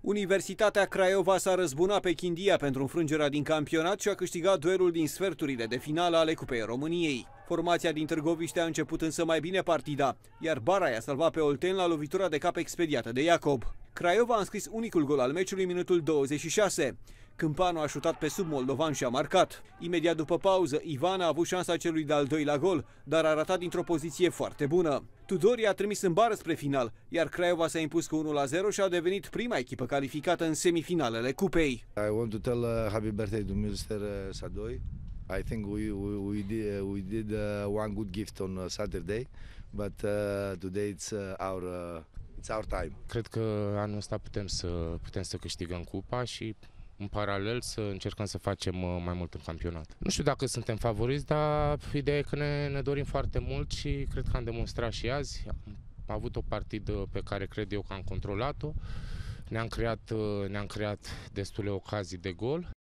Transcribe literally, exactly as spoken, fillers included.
Universitatea Craiova s-a răzbunat pe Chindia pentru înfrângerea din campionat și a câștigat duelul din sferturile de finală ale Cupei României. Formația din Târgoviște a început însă mai bine partida, iar Bara i-a salvat pe Olten la lovitura de cap expediată de Iacob. Craiova a înscris unicul gol al meciului minutul douăzeci și șase. Câmpanu a șutat pe sub moldovan și a marcat. Imediat după pauză, Ivan a avut șansa celui de-al doilea gol, dar a ratat dintr-o poziție foarte bună. Tudori a trimis în bară spre final, iar Craiova s-a impus cu unu la zero și a devenit prima echipă calificată în semifinalele cupei. I want to tell uh, happy birthday to mister Sadoi. I think we we, we did, we did uh, one good gift on uh, Saturday, but uh, today it's uh, our uh, it's our time. Cred că anul ăsta putem să putem să câștigăm cupa și în paralel să încercăm să facem mai mult în campionat. Nu știu dacă suntem favoriți, dar ideea e că ne, ne dorim foarte mult și cred că am demonstrat și azi. Am avut o partidă pe care cred eu că am controlat-o. Ne-am creat, ne-am creat destule ocazii de gol.